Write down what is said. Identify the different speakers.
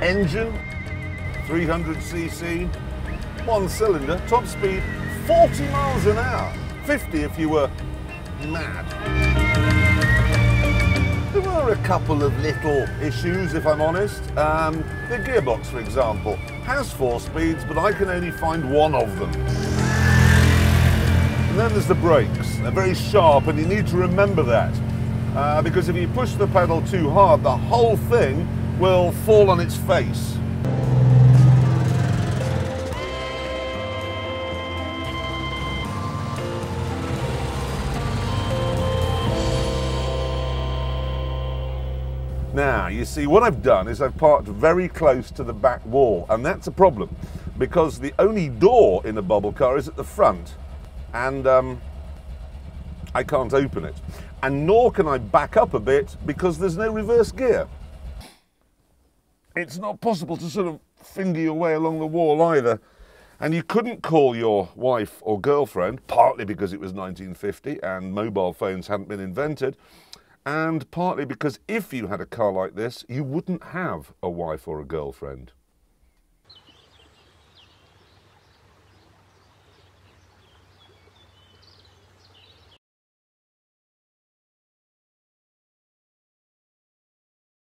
Speaker 1: Engine, 300cc, one cylinder, top speed 40 miles an hour, 50 if you were mad. There were a couple of little issues, if I'm honest. The gearbox, for example, has 4 speeds, but I can only find one of them. And then there's the brakes. They're very sharp, and you need to remember that. Because if you push the pedal too hard, the whole thing will fall on its face. Now, you see, what I've done is I've parked very close to the back wall, and that's a problem, because the only door in a bubble car is at the front, and I can't open it. And nor can I back up a bit, because there's no reverse gear. It's not possible to sort of finger your way along the wall either. And you couldn't call your wife or girlfriend, partly because it was 1950 and mobile phones hadn't been invented, and partly because if you had a car like this, you wouldn't have a wife or a girlfriend.